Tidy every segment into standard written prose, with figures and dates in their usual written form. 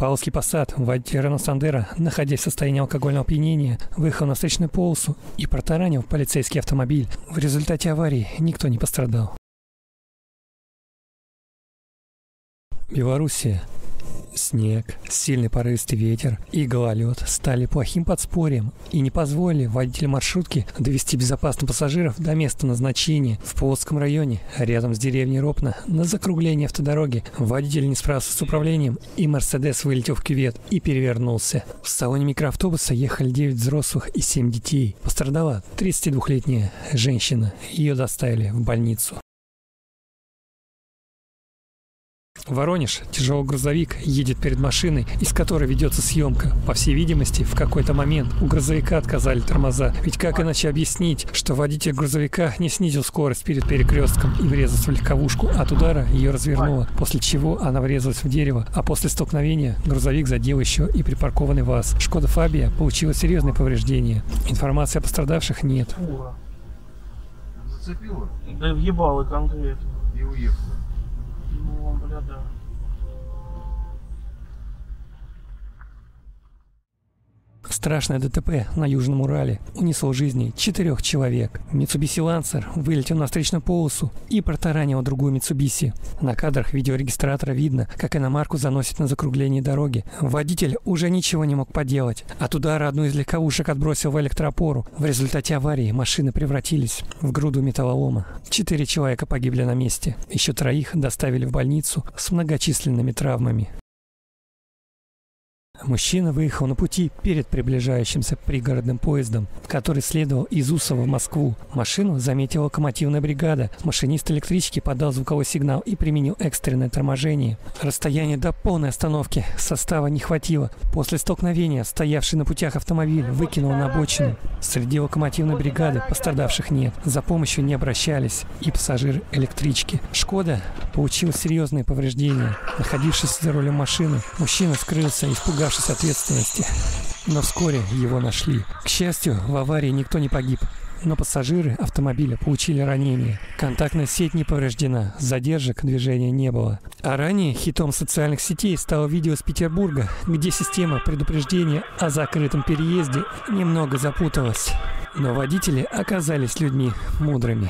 Петропавловский Посад, водитель Рено Сандеро, находясь в состоянии алкогольного опьянения, выехал на встречную полосу и протаранил полицейский автомобиль. В результате аварии никто не пострадал. Белоруссия. Снег, сильный порывистый ветер и гололед стали плохим подспорьем и не позволили водителю маршрутки довести безопасно пассажиров до места назначения. В Полоцком районе, рядом с деревней Ропна, на закруглении автодороги водитель не справился с управлением, и «Мерседес» вылетел в кювет и перевернулся. В салоне микроавтобуса ехали 9 взрослых и 7 детей. Пострадала 32-летняя женщина. Ее доставили в больницу. Воронеж. Тяжелый грузовик едет перед машиной, из которой ведется съемка. По всей видимости, в какой-то момент у грузовика отказали тормоза. Ведь как иначе объяснить, что водитель грузовика не снизил скорость перед перекрестком и врезался в легковушку? От удара ее развернуло, после чего она врезалась в дерево, а после столкновения грузовик задел еще и припаркованный ВАЗ. Шкода Фабия получила серьезные повреждения. Информации о пострадавших нет. Зацепила? Да въебало конкретно. И уехала. Ну, бля, да. Страшное ДТП на Южном Урале унесло жизни 4 человек. Mitsubishi Lancer вылетел на встречную полосу и протаранил другую Mitsubishi. На кадрах видеорегистратора видно, как иномарку заносит на закруглении дороги. Водитель уже ничего не мог поделать. От удара одну из легковушек отбросил в электроопору. В результате аварии машины превратились в груду металлолома. 4 человека погибли на месте. Еще 3 доставили в больницу с многочисленными травмами. Мужчина выехал на пути перед приближающимся пригородным поездом, который следовал из Усова в Москву. Машину заметила локомотивная бригада. Машинист электрички подал звуковой сигнал и применил экстренное торможение. Расстояние до полной остановки состава не хватило. После столкновения стоявший на путях автомобиль выкинул на обочину. Среди локомотивной бригады пострадавших нет. За помощью не обращались и пассажиры электрички. «Шкода» получила серьезные повреждения. Находившись за рулем машины, мужчина скрылся, испугавшись ответственности. Но вскоре его нашли. К счастью, в аварии никто не погиб, но пассажиры автомобиля получили ранения. Контактная сеть не повреждена, задержек движения не было. А ранее хитом социальных сетей стало видео из Петербурга, где система предупреждения о закрытом переезде немного запуталась. Но водители оказались людьми мудрыми.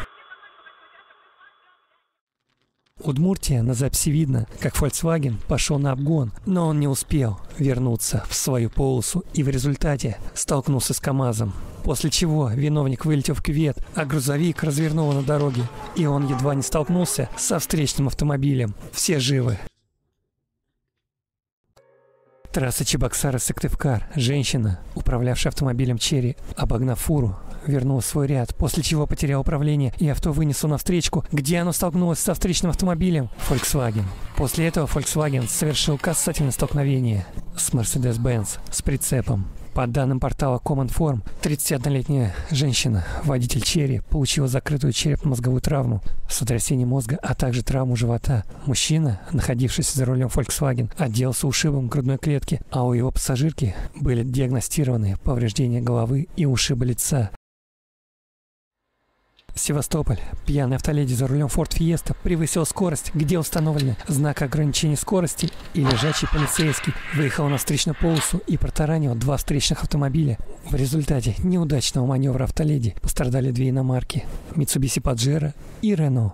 Удмуртия. На записи видно, как Volkswagen пошел на обгон, но он не успел вернуться в свою полосу и в результате столкнулся с КАМАЗом. После чего виновник вылетел в кювет, а грузовик развернуло на дороге, и он едва не столкнулся со встречным автомобилем. Все живы. Трасса Чебоксары-Сыктывкар. Женщина, управлявшая автомобилем Черри, обогнав фуру, вернула свой ряд, после чего потеряла управление, и авто вынесло на встречку, где оно столкнулось со встречным автомобилем Volkswagen. После этого Volkswagen совершил касательное столкновение с Mercedes-Benz с прицепом. По данным портала Common-Form, 31-летняя женщина, водитель Черри, получила закрытую черепно-мозговую травму, сотрясение мозга, а также травму живота. Мужчина, находившийся за рулем Volkswagen, отделался ушибом грудной клетки, а у его пассажирки были диагностированы повреждения головы и ушибы лица. Севастополь. Пьяный автоледи за рулем Ford Fiesta превысил скорость, где установлены знак ограничения скорости, и лежачий полицейский выехал на встречную полосу и протаранил 2 встречных автомобиля. В результате неудачного маневра автоледи пострадали 2 иномарки – Mitsubishi Pajero и Renault.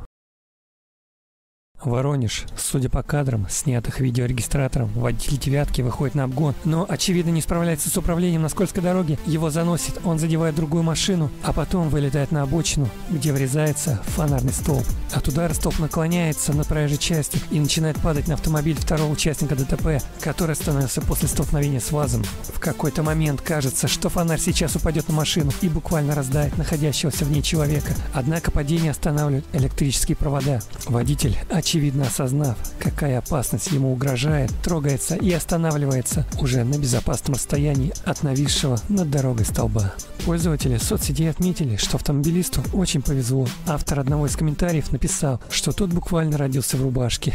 Воронеж. Судя по кадрам, снятых видеорегистратором, водитель «девятки» выходит на обгон, но, очевидно, не справляется с управлением на скользкой дороге. Его заносит, он задевает другую машину, а потом вылетает на обочину, где врезается в фонарный столб. От удара столб наклоняется над проезжей частью и начинает падать на автомобиль второго участника ДТП, который остановился после столкновения с ВАЗом. В какой-то момент кажется, что фонарь сейчас упадет на машину и буквально раздавит находящегося в ней человека. Однако падение останавливают электрические провода. Водитель, очевидно осознав, какая опасность ему угрожает, трогается и останавливается уже на безопасном расстоянии от нависшего над дорогой столба. Пользователи соцсетей отметили, что автомобилисту очень повезло. Автор одного из комментариев написал, что тот буквально родился в рубашке.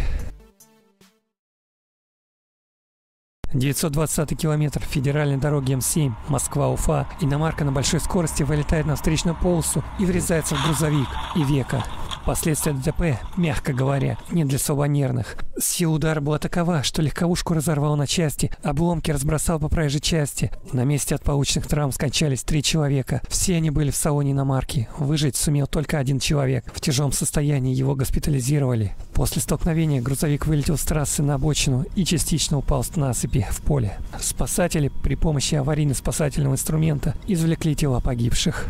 920 километр федеральной дороги М7, Москва-Уфа. Иномарка на большой скорости вылетает на встречную полосу и врезается в грузовик Ивеко. Последствия ДТП, мягко говоря, не для слабонервных. Сила удара была такова, что легковушку разорвал на части, обломки разбросал по проезжей части. На месте от полученных травм скончались 3 человека. Все они были в салоне иномарки. Выжить сумел только 1 человек. В тяжелом состоянии его госпитализировали. После столкновения грузовик вылетел с трассы на обочину и частично упал с насыпи в поле. Спасатели при помощи аварийно-спасательного инструмента извлекли тела погибших.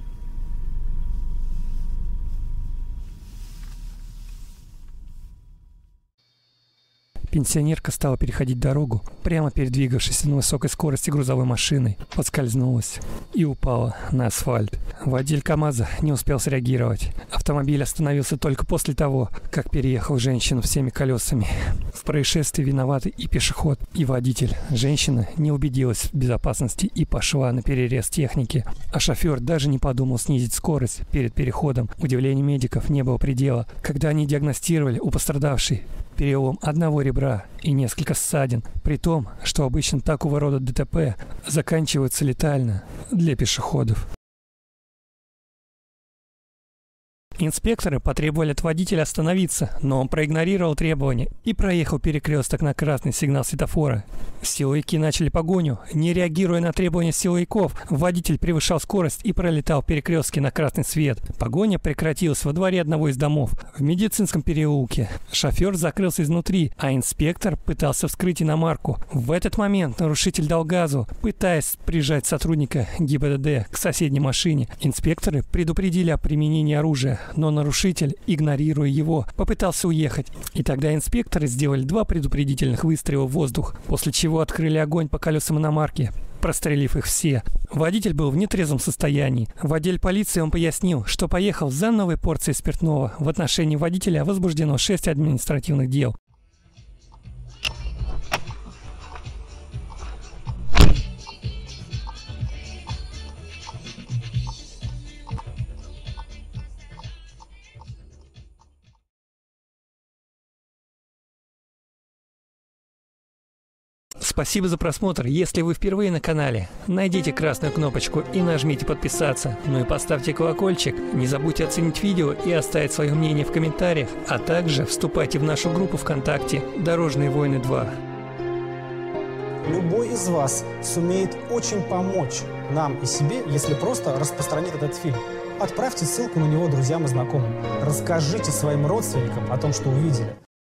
Пенсионерка стала переходить дорогу, прямо передвигавшись на высокой скорости грузовой машиной, поскользнулась и упала на асфальт. Водитель КамАЗа не успел среагировать. Автомобиль остановился только после того, как переехал женщину всеми колесами. В происшествии виноваты и пешеход, и водитель. Женщина не убедилась в безопасности и пошла на перерез техники, а шофер даже не подумал снизить скорость перед переходом. Удивлению медиков не было предела, когда они диагностировали у пострадавшей перелом одного ребра и несколько ссадин, при том, что обычно такого рода ДТП заканчиваются летально для пешеходов. Инспекторы потребовали от водителя остановиться, но он проигнорировал требования и проехал перекресток на красный сигнал светофора. Силовики начали погоню. Не реагируя на требования силовиков, водитель превышал скорость и пролетал перекрестки на красный свет. Погоня прекратилась во дворе одного из домов в медицинском переулке. Шофер закрылся изнутри, а инспектор пытался вскрыть иномарку. В этот момент нарушитель дал газу, пытаясь прижать сотрудника ГИБДД к соседней машине. Инспекторы предупредили о применении оружия, но нарушитель, игнорируя его, попытался уехать. И тогда инспекторы сделали 2 предупредительных выстрела в воздух, после чего открыли огонь по колесам иномарки, прострелив их все. Водитель был в нетрезвом состоянии. В отделе полиции он пояснил, что поехал за новой порцией спиртного. В отношении водителя возбуждено 6 административных дел. Спасибо за просмотр. Если вы впервые на канале, найдите красную кнопочку и нажмите подписаться. Ну и поставьте колокольчик. Не забудьте оценить видео и оставить свое мнение в комментариях. А также вступайте в нашу группу ВКонтакте «Дорожные войны 2». Любой из вас сумеет очень помочь нам и себе, если просто распространит этот фильм. Отправьте ссылку на него друзьям и знакомым. Расскажите своим родственникам о том, что увидели.